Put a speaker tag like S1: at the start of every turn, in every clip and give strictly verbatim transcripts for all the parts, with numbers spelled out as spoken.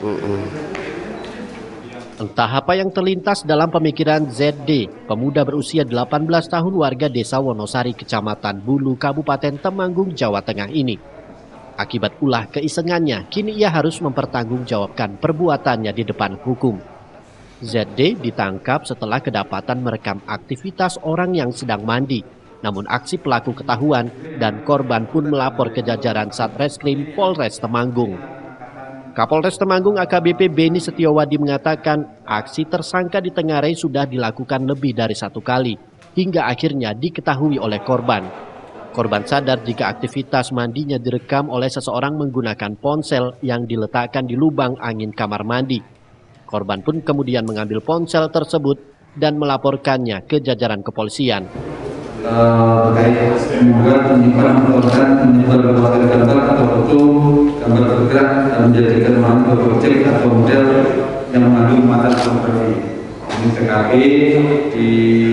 S1: Mm-mm.
S2: Entah apa yang terlintas dalam pemikiran Z D, pemuda berusia delapan belas tahun warga desa Wonosari, Kecamatan Bulu, Kabupaten Temanggung, Jawa Tengah ini. Akibat ulah keisengannya, kini ia harus mempertanggungjawabkan perbuatannya di depan hukum. Z D ditangkap setelah kedapatan merekam aktivitas orang yang sedang mandi. Namun aksi pelaku ketahuan dan korban pun melapor ke jajaran Satreskrim Polres Temanggung. Kapolres Temanggung A K B P Beni Setiowadi mengatakan aksi tersangka di Tengarai sudah dilakukan lebih dari satu kali hingga akhirnya diketahui oleh korban. Korban sadar jika aktivitas mandinya direkam oleh seseorang menggunakan ponsel yang diletakkan di lubang angin kamar mandi. Korban pun kemudian mengambil ponsel tersebut dan melaporkannya ke jajaran kepolisian.
S3: Terkait membuat, menyimpan, melaporkan, menyebar berbagai gambar atau foto, gambar bergerak dan menjadikan sebuah objek atau model yang mengandung muatan pornografi. Ini T K P di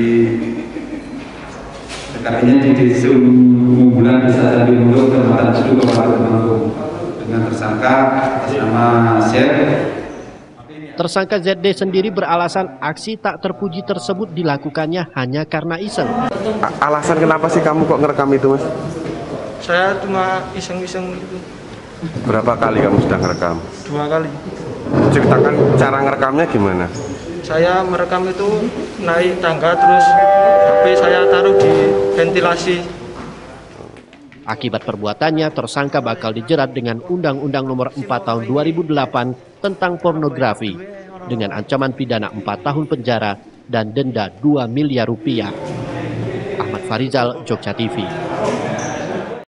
S3: T K P-nya di Desa Umbulan, Desa Candi Mulyo, Kecamatan Cidu, Kabupaten Temanggung, dengan tersangka atas nama Z.
S2: Tersangka Z D sendiri beralasan aksi tak terpuji tersebut dilakukannya hanya karena iseng.
S1: Alasan kenapa sih kamu kok ngerekam itu, Mas?
S4: Saya cuma iseng-iseng itu.
S1: Berapa kali kamu sudah ngerekam?
S4: Dua kali.
S1: Ceritakan cara ngerekamnya gimana?
S4: Saya merekam itu naik tangga terus H P saya taruh di ventilasi.
S2: Akibat perbuatannya, tersangka bakal dijerat dengan Undang-Undang Nomor empat Tahun dua ribu delapan tentang pornografi dengan ancaman pidana empat tahun penjara dan denda dua miliar rupiah. Ahmad Farizal, Jogja T V.